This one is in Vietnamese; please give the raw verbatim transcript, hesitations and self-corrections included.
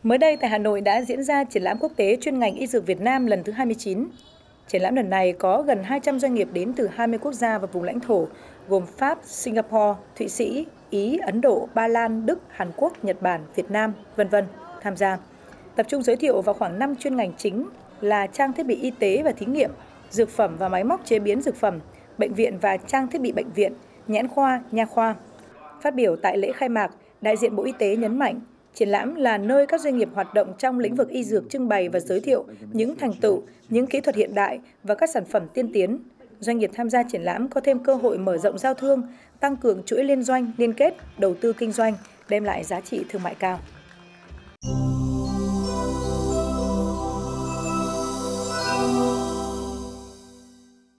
Mới đây tại Hà Nội đã diễn ra triển lãm quốc tế chuyên ngành y dược Việt Nam lần thứ hai mươi chín. Triển lãm lần này có gần hai trăm doanh nghiệp đến từ hai mươi quốc gia và vùng lãnh thổ, gồm Pháp, Singapore, Thụy Sĩ, Ý, Ấn Độ, Ba Lan, Đức, Hàn Quốc, Nhật Bản, Việt Nam, vân vân tham gia. Tập trung giới thiệu vào khoảng năm chuyên ngành chính là trang thiết bị y tế và thí nghiệm, dược phẩm và máy móc chế biến dược phẩm, bệnh viện và trang thiết bị bệnh viện, nhãn khoa, nha khoa. Phát biểu tại lễ khai mạc, đại diện Bộ Y tế nhấn mạnh, triển lãm là nơi các doanh nghiệp hoạt động trong lĩnh vực y dược trưng bày và giới thiệu những thành tựu, những kỹ thuật hiện đại và các sản phẩm tiên tiến. Doanh nghiệp tham gia triển lãm có thêm cơ hội mở rộng giao thương, tăng cường chuỗi liên doanh, liên kết, đầu tư kinh doanh, đem lại giá trị thương mại cao.